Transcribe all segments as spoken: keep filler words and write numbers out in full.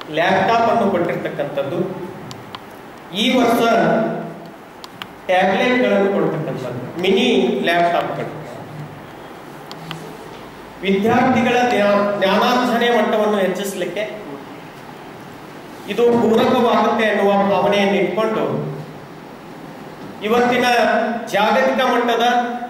Laptop ಅನ್ನು ಕೊಟ್ಟಿರ್ತಕ್ಕಂಥದ್ದು. ಈ ವರ್ಷ ಟ್ಯಾಬ್ಲೆಟ್ಗಳನ್ನು ಕೊಡ್ತಕ್ಕಂಥದ್ದು, ಮಿನಿ ಲ್ಯಾಪ್ಟಾಪ್ಗಳು. ವಿದ್ಯಾರ್ಥಿಗಳ ಜ್ಞಾನಾರ್ಜನೆ ಮಟ್ಟವನ್ನು ಹೆಚ್ಚಿಸಲಿಕ್ಕೆ ಇದು ಪೂರಕವಾಗುತ್ತೆ ಎನ್ನುವ ಭಾವನೆಯನ್ನು ಇಟ್ಕೊಂಡು ಇವತ್ತಿನ ಜಾಗತಿಕ ಮಟ್ಟದ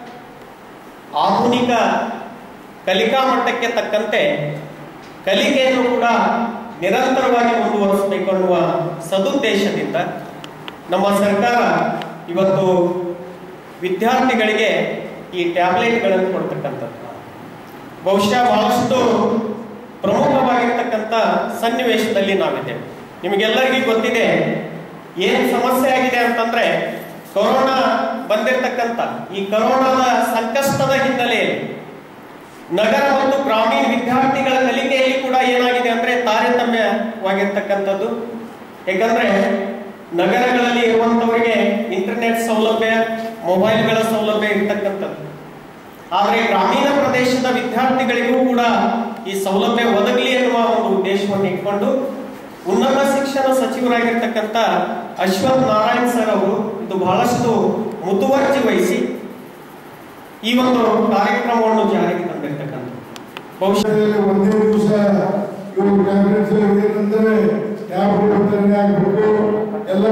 ಆಧುನಿಕ ಕಲಿಕಾ ಮಟ್ಟಕ್ಕೆ ತಕ್ಕಂತೆ ಕಲಿಕೆಯನ್ನು ಕೂಡ ನಿರಂತರವಾಗಿ ಮುಂದುವರಿಸಬೇಕು ಅನ್ನುವ ಸದುದ್ದೇಶದಿಂದ ನಮ್ಮ ಸರ್ಕಾರ ಇವತ್ತು ವಿದ್ಯಾರ್ಥಿಗಳಿಗೆ ಈ ಟ್ಯಾಬ್ಲೆಟ್ಗಳನ್ನು ಕೊಡ್ತಕ್ಕಂಥದ್ದು ಬಹುಶಃ ಬಹಳಷ್ಟು ಪ್ರಮುಖವಾಗಿರ್ತಕ್ಕಂಥ ಸನ್ನಿವೇಶದಲ್ಲಿ ನಾವಿದ್ದೇವೆ. ನಿಮಗೆಲ್ಲರಿಗೂ ಗೊತ್ತಿದೆ ಏನು ಸಮಸ್ಯೆ ಆಗಿದೆ ಅಂತಂದ್ರೆ, ಕೊರೋನಾ ಬಂದಿರತಕ್ಕಂಥ ಈ ಕೊರೋನಾದ ಸಂಕಷ್ಟದ ಹಿನ್ನೆಲೆಯಲ್ಲಿ ನಗರ ಮತ್ತು ಗ್ರಾಮೀಣ ವಿದ್ಯಾರ್ಥಿಗಳ ಕಲಿಕೆಯಲ್ಲಿ ಕೂಡ ಏನಾಗಿದೆ ಅಂದ್ರೆ ತಾರತಮ್ಯವಾಗಿರ್ತಕ್ಕಂಥದ್ದು. ಯಾಕಂದ್ರೆ ನಗರಗಳಲ್ಲಿ ಇರುವಂತವರಿಗೆ ಇಂಟರ್ನೆಟ್ ಸೌಲಭ್ಯ, ಮೊಬೈಲ್ಗಳ ಸೌಲಭ್ಯ ಇರ್ತಕ್ಕಂಥದ್ದು. ಆದರೆ ಗ್ರಾಮೀಣ ಪ್ರದೇಶದ ವಿದ್ಯಾರ್ಥಿಗಳಿಗೂ ಕೂಡ ಈ ಸೌಲಭ್ಯ ಒದಗಲಿ ಎನ್ನುವ ಒಂದು ಉದ್ದೇಶವನ್ನು ಇಟ್ಕೊಂಡು ಉನ್ನತ ಶಿಕ್ಷಣ ಸಚಿವರಾಗಿರ್ತಕ್ಕಂಥ ಅಶ್ವಥ್ ನಾರಾಯಣ್ ಸರ್ ಅವರು ಇದು ಬಹಳಷ್ಟು ಮುತುವರ್ಜಿ ವಹಿಸಿ ಈ ಒಂದು ಕಾರ್ಯಕ್ರಮವನ್ನು ಜಾರಿಗೆ ತಂದಿರ್ತಕ್ಕಂಥ ಬಹುಶಃ ಒಂದೇ ದಿವಸ ಇವರು ಕ್ಯಾಬಿನೆಟ್ ಏನಂದ್ರೆ ಯಾವ ವಿತರಣೆ ಆಗಬೇಕು, ಎಲ್ಲ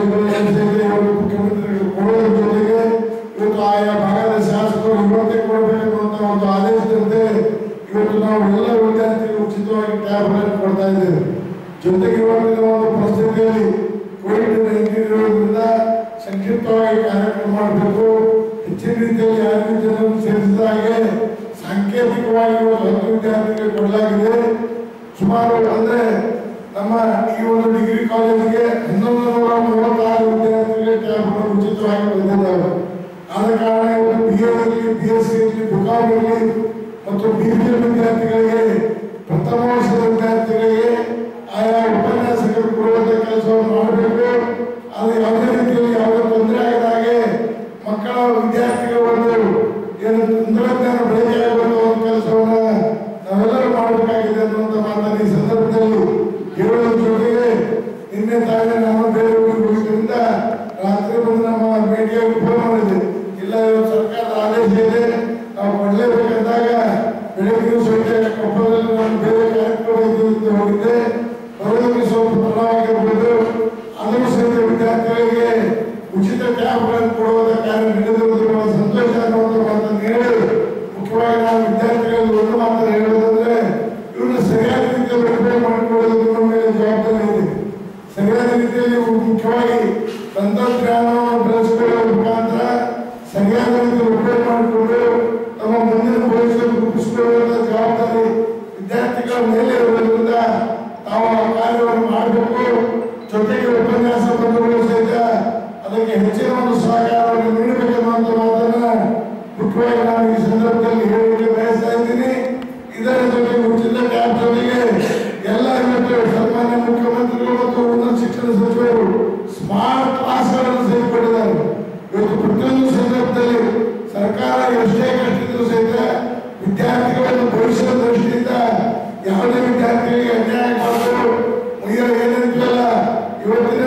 ಕಾಲೇಜುಗಳು ಮುಖ್ಯಮಂತ್ರಿಗಳು ಕೊಡೋದ್ರ ಜೊತೆಗೆ ಇವತ್ತು ಆಯಾ ಭಾಗದ ಶಾಸಕರು ಇವತ್ತೇ ಕೊಡಬೇಕು ಅಂತ ಒಂದು ಆದೇಶದಂತೆ ಇವತ್ತು ನಾವು ಎಲ್ಲ ವಿದ್ಯಾರ್ಥಿಗಳು ಉಚಿತವಾಗಿ ಟ್ಯಾಬ್ಲೆಟ್ ಕೊಡ್ತಾ ಇದ್ದೇವೆ. ಜೊತೆಗೆ ಇವತ್ತಿನ ಒಂದು ಪರಿಸ್ಥಿತಿಯಲ್ಲಿ ಕೋವಿಡ್ ನೈನ್ಟೀನ್ ಇರೋದ್ರಿಂದ ಸಂಕ್ಷಿಪ್ತವಾಗಿ ಕಾರ್ಯಕ್ರಮ ಮಾಡಬೇಕು. ಹೆಚ್ಚಿನ ರೀತಿಯಲ್ಲಿ ಯಾರಿಗೂ ಜನರು ಸೇರಿಸಿದ ಹಾಗೆ ಸಾಂಕೇತಿಕವಾಗಿ ಹತ್ತು ವಿದ್ಯಾರ್ಥಿಗಳಿಗೆ ಕೊಡಲಾಗಿದೆ. ಸುಮಾರು ಅಂದ್ರೆ ನಮ್ಮ ಈ ಒಂದು ಡಿಗ್ರಿ ಕಾಲೇಜಿಗೆ ಹನ್ನೊಂದು ನೂರ ಮೂವತ್ತಾರು ವಿದ್ಯಾರ್ಥಿಗಳಿಗೆ ಟ್ಯಾಬ್ಲೆಟ್ ಉಚಿತವಾಗಿ ಬಂದಿದ್ದಾವೆ. ಆದ ಕಾರಣ ಇವತ್ತು ಬಿ ಎ ಇರಲಿ, ಬಿ ಎಸ್ ಸಿ ಇರಲಿ, ಬಿಕಾಮ್ ಇರಲಿ ಮತ್ತು ಬಿ ಬಿ ಎ ವಿದ್ಯಾರ್ಥಿಗಳಿಗೆ, ಪ್ರಥಮ ವರ್ಷದ ವಿದ್ಯಾರ್ಥಿಗಳಿಗೆ ಆಯಾ ಉಪನ್ಯಾಸಕರು ಕೊಡುವಂತ ಕೆಲಸವನ್ನು ಮಾಡಬೇಕು. ಅದು ಯಾವುದೇ ರೀತಿಯಲ್ಲಿ ಯಾವುದೇ ತೊಂದರೆ ಆಗದ ಹಾಗೆ ಮಕ್ಕಳ ವಿದ್ಯಾರ್ಥಿಗಳ ಒಂದು ಏನು ತಂತ್ರಜ್ಞಾನ ಬಳಕೆ ಆಗುವಂತ ಒಂದು ಕೆಲಸವನ್ನ ನಾವೆಲ್ಲರೂ ಮಾಡಬೇಕಾಗಿದೆ ಅನ್ನುವಂಥ ಮಾತನ್ನು ಈ ಸಂದರ್ಭದಲ್ಲಿ ಹೇಳುವುದರ ಜೊತೆಗೆ ನಿನ್ನೆ ತಾನೇ ನಮ್ಮ ಬೇರೆ ಹೋಗಿದ್ದರಿಂದ ರಾತ್ರಿ ಬಂದು ನಮ್ಮ ಭೇಟಿಯಾಗಿ ಫೋನ್ ಮಾಡಿದೆ. ಇಲ್ಲ ಸರ್ಕಾರದ ಆದೇಶ ಇದೆ, ನಾವು ಕೊಡಲೇಬೇಕಂದಾಗ ಬೆಳಗ್ಗೆ ಸಹಿತ ಕೊಪ್ಪಳದಲ್ಲಿ ನಾನು ಬೇರೆ ಕಾರ್ಯಕ್ರಮ ಹೋಗಿದ್ದೆ. ಬರೋದಕ್ಕೆ ಸ್ವಲ್ಪ ತಡವಾಗಿರ್ಬೋದು, ಅದನ್ನು ಸಹಿತ ವಿದ್ಯಾರ್ಥಿಗಳಿಗೆ ಉಚಿತ ಟ್ಯಾಬ್ಗಳನ್ನು ಕೊಡುವುದ ಕಾರ್ಯ ನಡೆದಿರುವುದು ಬಹಳ ಸಂತೋಷ ಅನ್ನುವಂಥ ಮಾತನ್ನು ಹೇಳಿ, ಮುಖ್ಯವಾಗಿ ನಾವು ವಿದ್ಯಾರ್ಥಿಗಳಲ್ಲಿ ಒಂದು ಮಾತನ್ನು ಹೇಳೋದಂದ್ರೆ ಇವ್ರನ್ನ ಸರಿಯಾದ ರೀತಿಯಲ್ಲಿ ಉಪಯೋಗ ಮಾಡಿಕೊಳ್ಳೋದು ನಮ್ಮ ಮೇಲೆ ಜವಾಬ್ದಾರಿ ಇದೆ. ಸರಿಯಾದ ರೀತಿಯಲ್ಲಿ ಮುಖ್ಯವಾಗಿ ತಂತ್ರಜ್ಞಾನವನ್ನು ಬೆಳೆಸಿಕೊಳ್ಳುವ ಮುಖಾಂತರ ಸರಿಯಾದ ರೀತಿಯಲ್ಲಿ ಉಪಯೋಗ ಮಾಡಿಕೊಂಡು ನಮ್ಮ ಮುಂದಿನ ಭವಿಷ್ಯವನ್ನು ರೂಪಿಸಿಕೊಳ್ಳುವಂಥ ಜವಾಬ್ದಾರಿ ವಿದ್ಯಾರ್ಥಿಗಳ ಮೇಲೆ ಇರುವುದರಿಂದ ನಾವು ಆ ಕಾರ್ಯವನ್ನು ಮಾಡಬೇಕು. ಜೊತೆಗೆ ಉಪನ್ಯಾಸ ಬಂಧುಗಳು ಸಹಿತ ಅದಕ್ಕೆ ಹೆಚ್ಚಿನ ಒಂದು ಸಹಕಾರವನ್ನು ನೀಡಬೇಕೆನ್ನುವಂಥ ಮಾತನ್ನ ಮುಖ್ಯವಾಗಿ ನಾನು ಈ ಸಂದರ್ಭದಲ್ಲಿ ಹೇಳಲಿಕ್ಕೆ ಬಯಸ್ತಾ ಇದ್ದೀನಿ. ಇದರ ಜೊತೆಗೆ ಉಚಿತ ಟ್ಯಾಬ್ ಜೊತೆಗೆ ಎಲ್ಲ ಇವತ್ತು ಸನ್ಮಾನ್ಯ ಮುಖ್ಯಮಂತ್ರಿಗಳು ಮತ್ತು ಉನ್ನತ ಶಿಕ್ಷಣ ಸಚಿವರು ಸ್ಮಾರ್ಟ್ ಕ್ಲಾಸ್ಗಳನ್ನು ಸೇರಿಕೊಂಡಿದ್ದಾರೆ. ಇವತ್ತು ಪ್ರತಿಯೊಂದು ಸಂದರ್ಭದಲ್ಲಿ ಸರ್ಕಾರ ಎಷ್ಟೇ ಕಷ್ಟಿದ್ರು ಸಹಿತ ವಿದ್ಯಾರ್ಥಿಗಳನ್ನು ಭವಿಷ್ಯದ ದೃಷ್ಟಿಯಿಂದ ಯಾವುದೇ ವಿದ್ಯಾರ್ಥಿಗಳಿಗೆ ಅನ್ಯಾಯ ಮಾಡಲು ಏನಿರ್ತಲ್ಲ ಇವತ್ತಿನ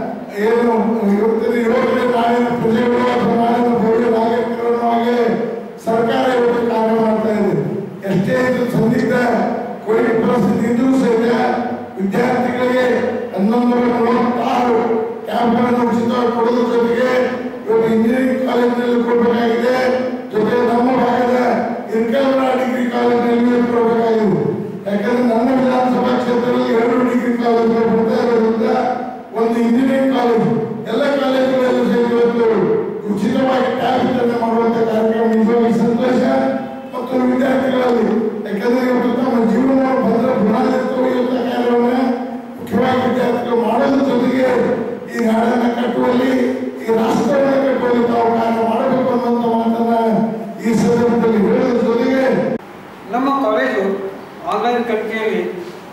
ಏನು ಇವತ್ತಿನ ಯುವಕರ ನಾಳಿನ ಪ್ರಜೆಗಳು ಅಥವಾ ನಾಳಿನ ಭವ್ಯ ನಾಗರಿಕರನ್ನಾಗಿ ಸರ್ಕಾರ ಇವತ್ತು ಕಾರ್ಯ ಮಾಡ್ತಾ ಇದೆ. ಎಷ್ಟೇ ಇದು ಸಂದಿಗ್ಧ ಕೋವಿಡ್ ಪರಿಸ್ಥಿತಿ ಇದ್ರೂ ಸಹಿತ ವಿದ್ಯಾರ್ಥಿಗಳಿಗೆ ಹನ್ನೊಂದು ನೂರ ಮೂವತ್ತಾರು ಕ್ಯಾಂಪ್ಗಳನ್ನು ಉಚಿತವಾಗಿ ಕೊಡೋದ್ರ ಜೊತೆಗೆ ಇವತ್ತು ಇಂಜಿನಿಯರಿಂಗ್ ಕಾಲೇಜಿನಲ್ಲಿ ಕೊಡಬೇಕಾಗಿದೆ. ಜೊತೆಗೆ ನಮ್ಮ ಭಾಗದ ಇರ್ಕಲ್ವರ ಡಿಗ್ರಿ ಕಾಲೇಜಿನಲ್ಲಿ ಕೊಡಬೇಕಾಗಿದೆ. ಯಾಕಂದ್ರೆ ನನ್ನ ವಿಧಾನಸಭಾ ಕ್ಷೇತ್ರದಲ್ಲಿ ಎರಡು ಡಿಗ್ರಿ ಕಾಲೇಜುಗಳು ಬರ್ತಾ ಇರೋದ್ರಿಂದ ಒಂದು ಇಂಜಿನಿಯರಿಂಗ್ ಕಾಲೇಜು ಎಲ್ಲ ಕಾಲೇಜುಗಳಲ್ಲೂ ಸಹಿತ ಇವತ್ತು ಉಚಿತವಾಗಿ ಟ್ಯಾಬ್ ವಿತರಣೆ ಮಾಡುವಂತ ಕಾರ್ಯಕ್ರಮ ನಿಜವಾಗಿ ಸಂತೋಷ ಮತ್ತು ವಿದ್ಯಾರ್ಥಿಗಳಲ್ಲಿ. ಯಾಕಂದ್ರೆ ಇವತ್ತು ತಮ್ಮ ಜೀವನ ಭದ್ರ ಬುನಾದಿರುವಂತ ಕಾರ್ಯವನ್ನ ಮುಖ್ಯವಾಗಿ ವಿದ್ಯಾರ್ಥಿಗಳು ಮಾಡೋದ್ರ ಜೊತೆಗೆ ಈ ನಾಡನ್ನ ಕಟ್ಟುವಲ್ಲಿ, ಈ ರಾಷ್ಟ್ರವನ್ನ ಕಟ್ಟುವಲ್ಲಿ ತಾವು ಕಾರ್ಯ ಮಾಡಬೇಕು ಅನ್ನುವಂಥ ಮಾತನ್ನ ಈ ಸಂದರ್ಭದಲ್ಲಿ ಹೇಳೋದ್ರ ಜೊತೆಗೆ ನಮ್ಮ ಕಾಲೇಜು ಆನ್ಲೈನ್ ಕಲಿಕೆಯಲ್ಲಿ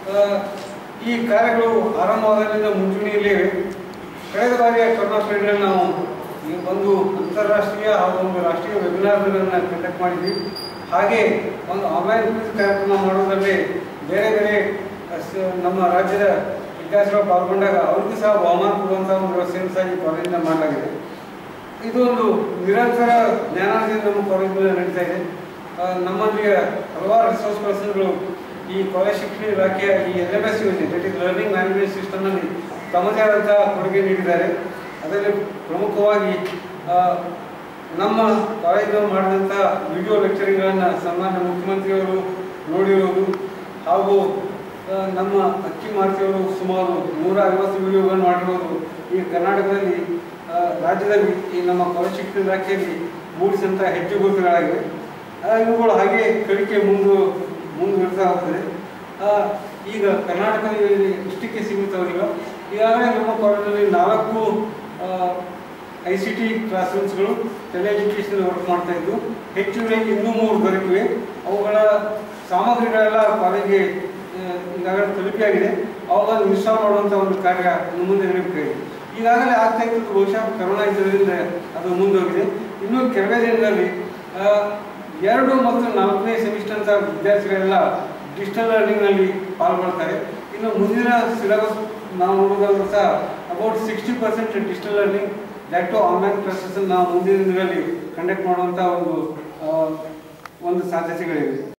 ಈ ಕಾರ್ಯಗಳು ಆರಂಭವಾದಾಗಿಂದ ಮುಂಚೂಣಿಯಲ್ಲಿವೆ. ಕಳೆದ ಬಾರಿಯ ಕೊರೋನಾ ಪೀರಿಯಡ್ ನಾವು ಈ ಒಂದು ಅಂತಾರಾಷ್ಟ್ರೀಯ ಹಾಗೂ ಒಂದು ರಾಷ್ಟ್ರೀಯ ವೆಬಿನಾರ್ಗಳನ್ನು ಕಂಡಕ್ಟ್ ಮಾಡಿದ್ವಿ. ಹಾಗೆ ಒಂದು ಆನ್ಲೈನ್ ಕ್ವಿಜ್ ಕಾರ್ಯಕ್ರಮ ಮಾಡೋದರಲ್ಲಿ ಬೇರೆ ಬೇರೆ ನಮ್ಮ ರಾಜ್ಯದ ವಿದ್ಯಾರ್ಥಿಗಳು ಪಾಲ್ಗೊಂಡಾಗ ಅವ್ರಿಗೂ ಸಹ ಬಹುಮಾನ ಕೊಡುವಂಥ ಒಂದು ವ್ಯವಸ್ಥೆಯನ್ನು ಸಹ ಈ ಕಾಲೇಜಿಂದ ಮಾಡಲಾಗಿದೆ. ಇದು ಒಂದು ನಿರಂತರ ಜ್ಞಾನಾರ್ಜನೆ ನಮ್ಮ ಕಾಲೇಜಿನಲ್ಲಿ ನಡೀತಾ ಇದೆ. ನಮ್ಮಲ್ಲಿ ಹಲವಾರು ರಿಸೋರ್ಸ್ ಪರ್ಸನ್ಗಳು ಈ ಕಾಲೇಜ್ ಶಿಕ್ಷಣ ಇಲಾಖೆಯ ಈ ಎಲ್ ಎಮ್ ಎಸ್ ಯೋಜನೆ ದಟ್ ಇಸ್ ಲರ್ನಿಂಗ್ ಮ್ಯಾನೇಜ್ಮೆಂಟ್ ಸಿಸ್ಟಮ್ನಲ್ಲಿ ತಮ್ಮದೇ ಆದಂಥ ಕೊಡುಗೆ ನೀಡಿದ್ದಾರೆ. ಅದರಲ್ಲಿ ಪ್ರಮುಖವಾಗಿ ನಮ್ಮ ಕಾಲೇಜಿನಲ್ಲಿ ಮಾಡಿದಂಥ ವಿಡಿಯೋ ಲೆಕ್ಚರಿಂಗ್ಗಳನ್ನು ಸನ್ಮಾನ್ಯ ಮುಖ್ಯಮಂತ್ರಿಯವರು ನೋಡಿರುವುದು ಹಾಗೂ ನಮ್ಮ ಅಕ್ಕಿ ಮಾರುತಿಯವರು ಸುಮಾರು ನೂರ ಐವತ್ತು ವಿಡಿಯೋಗಳನ್ನು ಮಾಡಿರೋದು ಈ ಕರ್ನಾಟಕದಲ್ಲಿ ರಾಜ್ಯದಲ್ಲಿ ಈ ನಮ್ಮ ಕಾಲೇಜ್ ಶಿಕ್ಷಣ ಇಲಾಖೆಯಲ್ಲಿ ಮೂಡಿಸಿದಂಥ ಹೆಚ್ಚು ಗುರುತುಗಳಾಗಿವೆ. ಇವುಗಳು ಹಾಗೆ ಕಲಿಕೆ ಮುಂದು ಮುಂದುವರಿತಾ ಹೋಗ್ತದೆ. ಈಗ ಕರ್ನಾಟಕದಲ್ಲಿ ಇಷ್ಟಕ್ಕೆ ಸೀಮಿತವಾಗಿಲ್ಲ. ಈಗಾಗಲೇ ನಮ್ಮ ಕಾಲೇಜಿನಲ್ಲಿ ನಾಲ್ಕು ಐ ಸಿ ಟಿ ಕ್ಲಾಸ್ ರೂಮ್ಸ್ಗಳು ಟೆಲಿ ಎಜುಕೇಷನ್ ವರ್ಕ್ ಮಾಡ್ತಾ ಇದ್ದು ಹೆಚ್ಚುವರಿಯಾಗಿ ಇನ್ನೂ ಮೂರು ದೊರಕಿವೆ. ಅವುಗಳ ಸಾಮಗ್ರಿಗಳೆಲ್ಲ ಕಾಲೇಜಿಗೆ ಈಗಾಗಲೇ ತಲುಪಿಯಾಗಿದೆ. ಅವುಗಳನ್ನು ಇನ್ಸ್ಟಾಲ್ ಮಾಡುವಂಥ ಒಂದು ಕಾರ್ಯ ಇನ್ನು ಮುಂದೆ ನಡೀಬೇಕಾಗಿದೆ. ಈಗಾಗಲೇ ಆಗ್ತಾ ಇದ್ದದ್ದು ಬಹುಶಃ ಕರೋನಾ ಇದ್ದರಿಂದ ಅದು ಮುಂದೋಗಿದೆ. ಇನ್ನು ಕೆಲವೇ ದಿನದಲ್ಲಿ ಎರಡು ಮತ್ತು ನಾಲ್ಕನೇ ಸೆಮಿಸ್ಟರ್ ಅಂತ ವಿದ್ಯಾರ್ಥಿಗಳೆಲ್ಲ ಡಿಜಿಟಲ್ ಲರ್ನಿಂಗ್ನಲ್ಲಿ ಪಾಲ್ಗೊಳ್ತಾರೆ. ಇನ್ನು ಮುಂದಿನ ಸಿಲೆಬಸ್ ನಾವು ನೋಡೋದಾದ್ರೂ ಸಹ about sixty percent digital learning that to online classes ನಾವು ಮುಂದಿನ ದಿನಗಳಲ್ಲಿ ಕಂಡಕ್ಟ್ ಮಾಡುವಂಥ ಒಂದು ಒಂದು ಸಾಧ್ಯತೆಗಳಿವೆ.